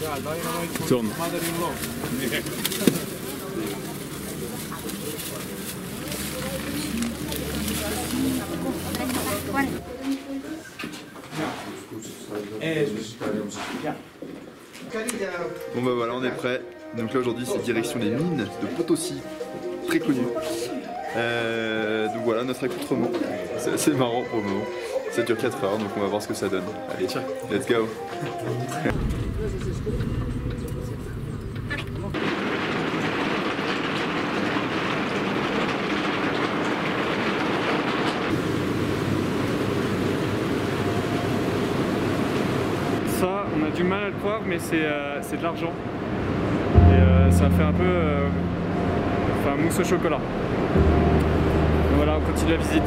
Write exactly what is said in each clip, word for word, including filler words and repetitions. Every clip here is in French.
Tourne. Bon bah voilà, on est prêt. Donc là aujourd'hui c'est direction des mines de Potosí, très connu. Euh, donc voilà notre accoutrement, c'est assez marrant pour le moment. Ça dure quatre heures donc on va voir ce que ça donne. Allez, let's go. Ça, on a du mal à le croire, mais c'est euh, de l'argent. Et euh, ça fait un peu euh, enfin, mousse au chocolat. Donc voilà, on continue la visite.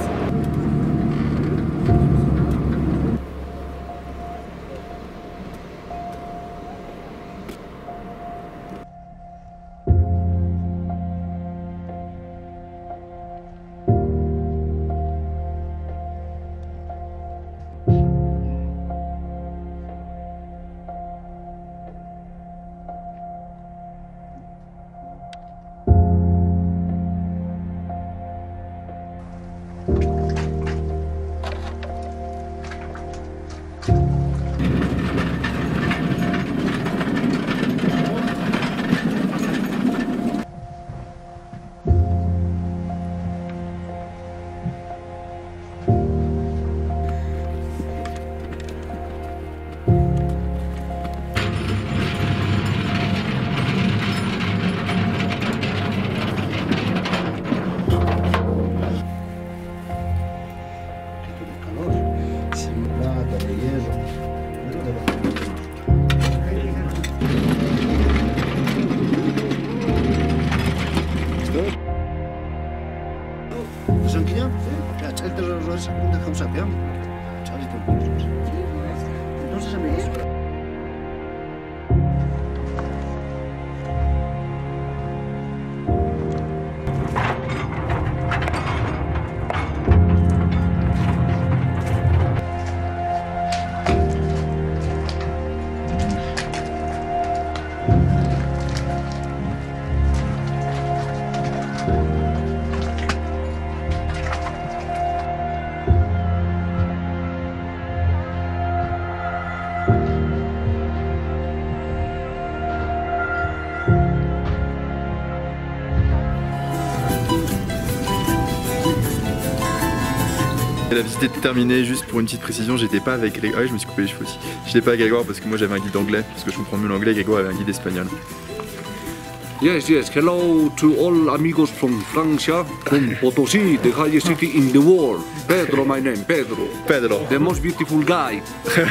La visite est terminée, juste pour une petite précision, j'étais pas avec Grégoire, ah oui, je me suis coupé les cheveux aussi. J'étais pas avec Grégoire parce que moi j'avais un guide anglais, parce que je comprends mieux l'anglais, Grégoire avait un guide espagnol. Yes, yes, hello to all amigos from Francia, from Potosí, the highest city in the world. Pedro, my name, Pedro. Pedro. The most beautiful guy.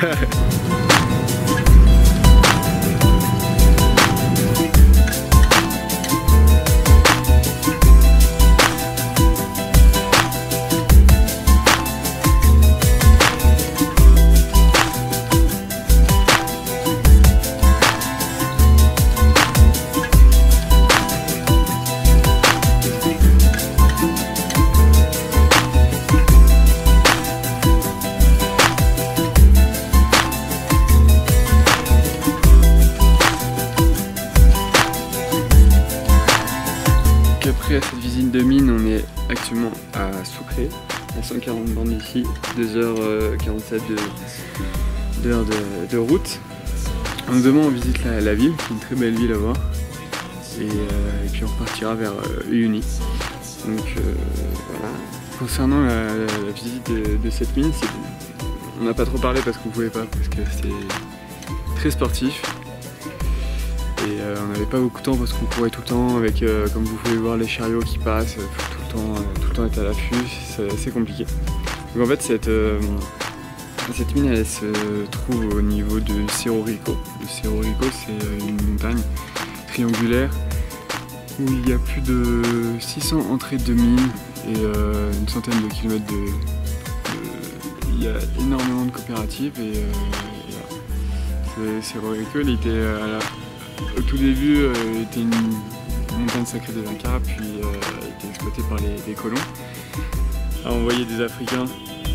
Après cette visite de mine, on est actuellement à Sucre, à cent quarante bornes d'ici, deux heures quarante-sept de, de, de, de route. Donc demain on visite la, la ville, c'est une très belle ville à voir. Et, euh, et puis on repartira vers euh, Uyuni. Donc euh, voilà. Concernant la, la, la visite de, de cette mine, on n'a pas trop parlé parce qu'on ne pouvait pas, parce que c'est très sportif. Et euh, on n'avait pas beaucoup de temps parce qu'on courait tout le temps avec, euh, comme vous pouvez voir, les chariots qui passent, euh, tout, le temps, euh, tout le temps être à l'affût, c'est assez compliqué. Donc en fait cette, euh, cette mine elle se trouve au niveau de Cerro Rico. Le Cerro Rico c'est une montagne triangulaire où il y a plus de six cents entrées de mines et euh, une centaine de kilomètres de, de... Il y a énormément de coopératives et, euh, et voilà. Cerro Rico il était à la... Au tout début, euh, était une montagne sacrée des Incas, puis euh, a été exploitée par les, les colons. Alors, on voyait des Africains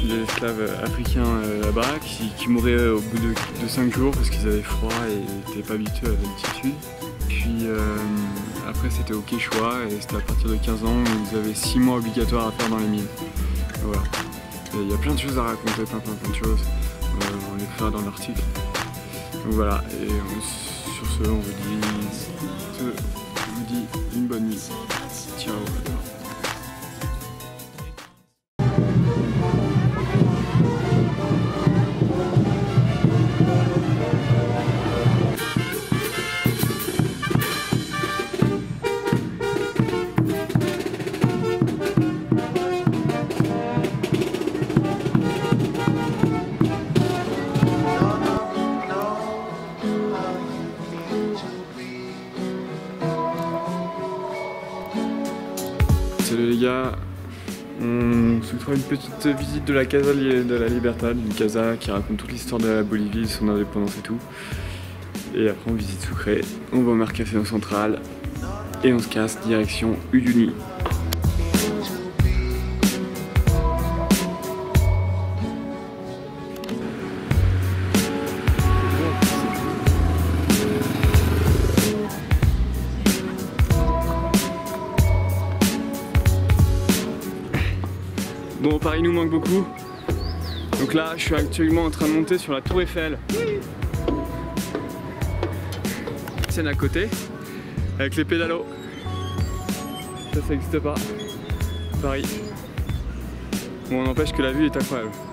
des esclaves africains euh, là-bas qui, qui mouraient au bout de, de cinq jours parce qu'ils avaient froid et n'étaient pas habitués à l'altitude. Puis euh, après c'était au Quechua et c'était à partir de quinze ans où ils avaient six mois obligatoires à faire dans les mines. Voilà. Il y a plein de choses à raconter, plein plein plein de choses. Euh, on l'écrira dans l'article. Donc voilà, et on, sur ce on vous dit, on vous dit une bonne nuit. Ciao. Salut les gars, on se fera une petite visite de la Casa de la Libertad, une casa qui raconte toute l'histoire de la Bolivie, son indépendance et tout. Et après on visite Sucre, on va au Mercafé Central et on se casse direction Uyuni. Bon, Paris nous manque beaucoup. Donc là, je suis actuellement en train de monter sur la Tour Eiffel. Scène à côté, avec les pédalos. Ça, ça n'existe pas. Paris. Bon, on n'empêche que la vue est incroyable.